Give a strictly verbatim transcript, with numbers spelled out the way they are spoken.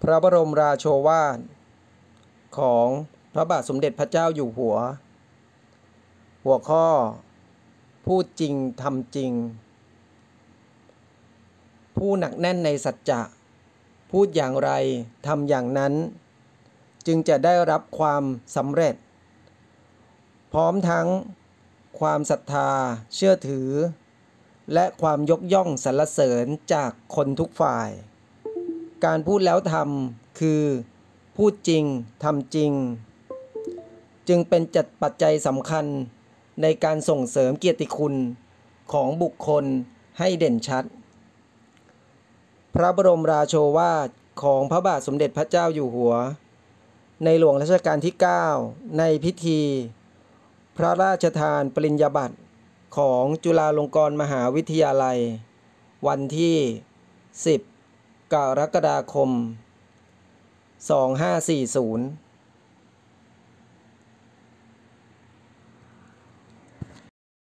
พระบรมราโชวาทของพระบาทสมเด็จพระเจ้าอยู่หัวหัวข้อพูดจริงทำจริงผู้หนักแน่นในสัจจะพูดอย่างไรทำอย่างนั้นจึงจะได้รับความสำเร็จพร้อมทั้งความศรัทธาเชื่อถือและความยกย่องสรรเสริญจากคนทุกฝ่ายการพูดแล้วทำคือพูดจริงทำจริงจึงเป็นจัดปัจจัยสำคัญในการส่งเสริมเกียรติคุณของบุคคลให้เด่นชัดพระบรมราโชวาทของพระบาทสมเด็จพระเจ้าอยู่หัวในหลวงรัชกาลที่เก้าในพิธีพระราชทานปริญญาบัตรของจุฬาลงกรณ์มหาวิทยาลัยวันที่สิบกรกฎาคมสองพันห้าร้อยสี่สิบ